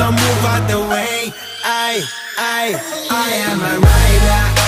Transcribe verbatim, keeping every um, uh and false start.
so move out the way. I, I, I am a rider.